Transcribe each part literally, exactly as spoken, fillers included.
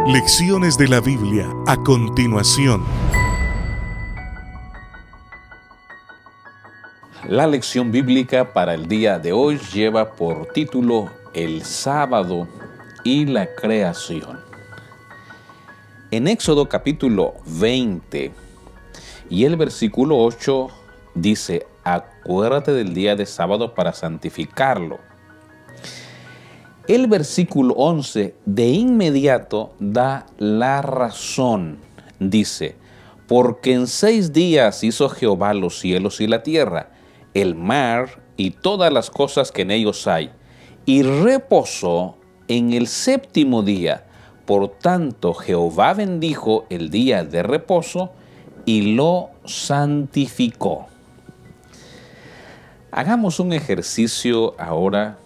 Lecciones de la Biblia a continuación. La lección bíblica para el día de hoy lleva por título El sábado y la creación. En Éxodo capítulo veinte y el versículo ocho dice: acuérdate del día de sábado para santificarlo. El versículo once de inmediato da la razón. Dice: porque en seis días hizo Jehová los cielos y la tierra, el mar y todas las cosas que en ellos hay, y reposó en el séptimo día. Por tanto, Jehová bendijo el día de reposo y lo santificó. Hagamos un ejercicio ahora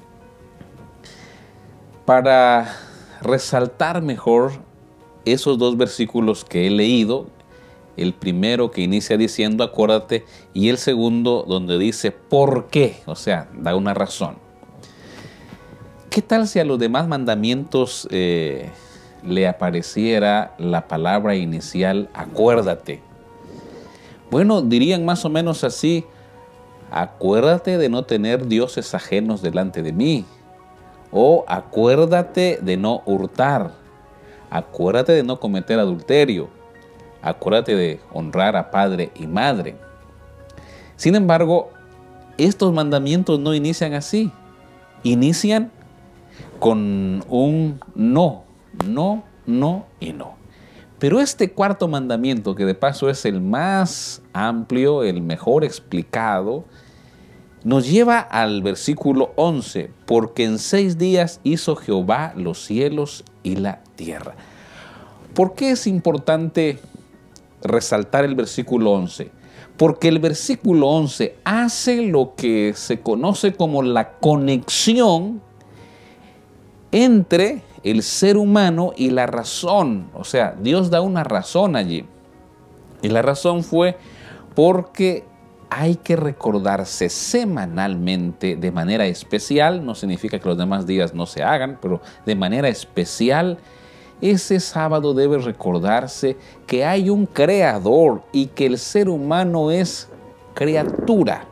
para resaltar mejor esos dos versículos que he leído. El primero que inicia diciendo acuérdate, y el segundo donde dice ¿por qué? O sea, da una razón. ¿Qué tal si a los demás mandamientos eh, le apareciera la palabra inicial acuérdate? Bueno, dirían más o menos así: acuérdate de no tener dioses ajenos delante de mí. O acuérdate de no hurtar. Acuérdate de no cometer adulterio. Acuérdate de honrar a padre y madre. Sin embargo, estos mandamientos no inician así. Inician con un no, no, no y no. Pero este cuarto mandamiento, que de paso es el más amplio, el mejor explicado, nos lleva al versículo once, porque en seis días hizo Jehová los cielos y la tierra. ¿Por qué es importante resaltar el versículo once? Porque el versículo once hace lo que se conoce como la conexión entre el ser humano y la razón. O sea, Dios da una razón allí. Y la razón fue porque hay que recordarse semanalmente de manera especial. No significa que los demás días no se hagan, pero de manera especial ese sábado debe recordarse que hay un creador y que el ser humano es criatura.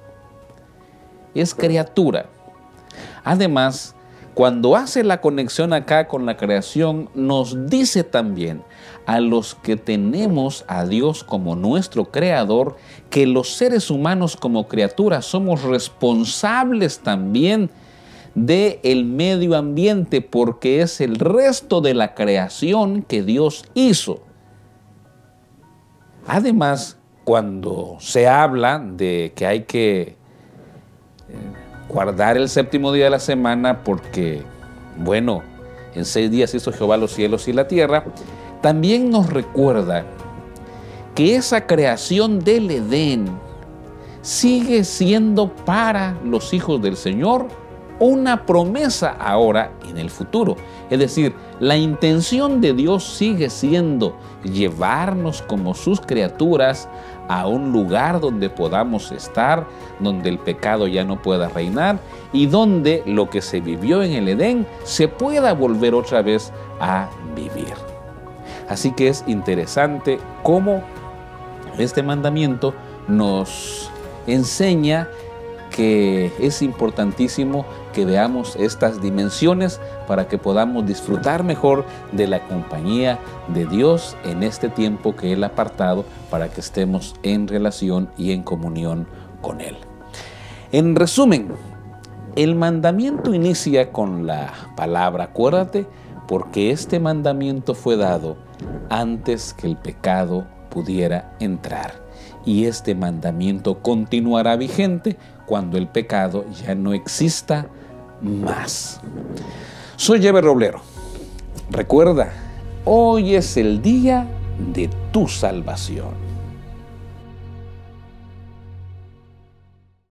Es criatura. Además, cuando hace la conexión acá con la creación, nos dice también a los que tenemos a Dios como nuestro creador, que los seres humanos como criaturas somos responsables también del medio ambiente, porque es el resto de la creación que Dios hizo. Además, cuando se habla de que hay que guardar el séptimo día de la semana porque, bueno, en seis días hizo Jehová los cielos y la tierra, también nos recuerda que esa creación del Edén sigue siendo para los hijos del Señor una promesa ahora y en el futuro. Es decir, la intención de Dios sigue siendo llevarnos como sus criaturas a un lugar donde podamos estar, donde el pecado ya no pueda reinar y donde lo que se vivió en el Edén se pueda volver otra vez a vivir. Así que es interesante cómo este mandamiento nos enseña que es importantísimo que veamos estas dimensiones para que podamos disfrutar mejor de la compañía de Dios en este tiempo que Él ha apartado para que estemos en relación y en comunión con Él. En resumen, el mandamiento inicia con la palabra acuérdate, porque este mandamiento fue dado antes que el pecado pudiera entrar. Y este mandamiento continuará vigente cuando el pecado ya no exista más. Soy Ever Roblero. Recuerda, hoy es el día de tu salvación.